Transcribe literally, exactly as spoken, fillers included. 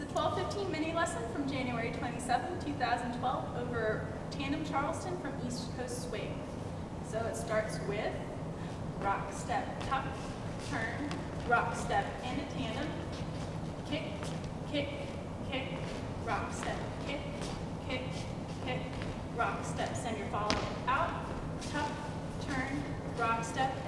twelve fifteen mini lesson from January twenty-seventh, two thousand twelve over Tandem Charleston from East Coast Swing. So it starts with rock, step, tuck, turn, rock, step, and a tandem, kick, kick, kick, rock, step, kick, kick, kick, rock, step, send your follow out, tuck, turn, rock, step,